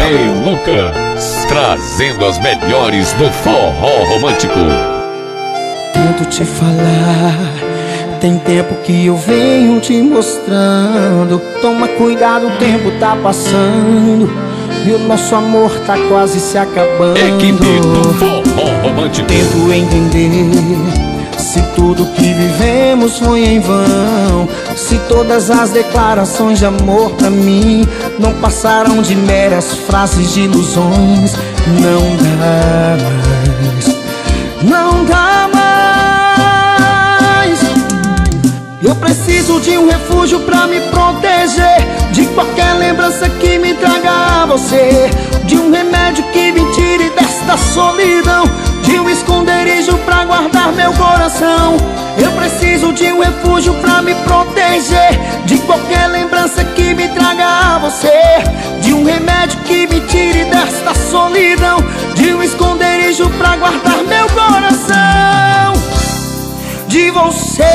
Lucas, trazendo as melhores do forró romântico. Tento te falar, tem tempo que eu venho te mostrando. Toma cuidado, o tempo tá passando e o nosso amor tá quase se acabando. Equipe do forró romântico. Tento entender se tudo que vivemos foi em vão, se todas as declarações de amor pra mim não passaram de meras frases de ilusões. Não dá mais, não dá mais. Eu preciso de um refúgio pra me proteger de qualquer lembrança que me traga a você, de um remédio que me tire desta solidão, de um esconderijo pra guardar meu coração. Eu preciso de um refúgio pra me proteger de qualquer lembrança que me traga a você, de um remédio que me tire desta solidão, de um esconderijo pra guardar meu coração. De você,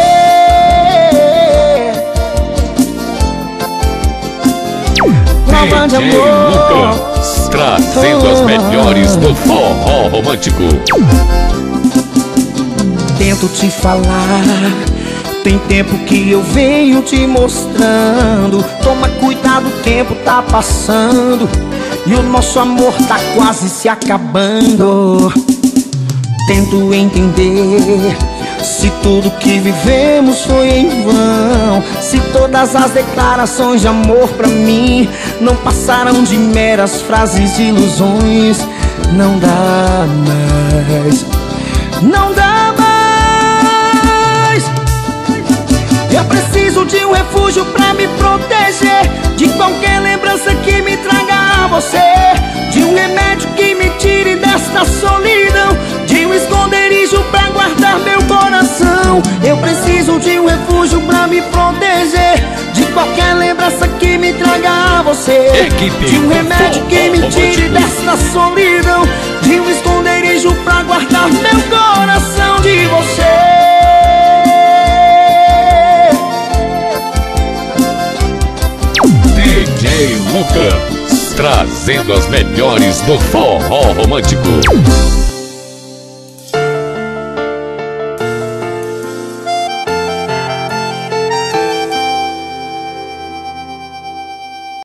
prova de amor, Lucas, trazendo as melhores do forró romântico. Tento te falar, tem tempo que eu venho te mostrando. Toma cuidado, o tempo tá passando e o nosso amor tá quase se acabando. Tento entender se tudo que vivemos foi em vão, se todas as declarações de amor pra mim não passaram de meras frases de ilusões. Não dá mais, não dá mais. Eu preciso de um refúgio pra me proteger de qualquer lembrança que me traga a você, de um remédio que me tire desta solidão, de um esconderijo pra guardar meu coração. Eu preciso de um refúgio pra me proteger de qualquer lembrança que me traga a você, de um remédio que me tire desta solidão, de um esconderijo pra guardar meu coração. De você, DJ Lucas, trazendo as melhores do forró romântico.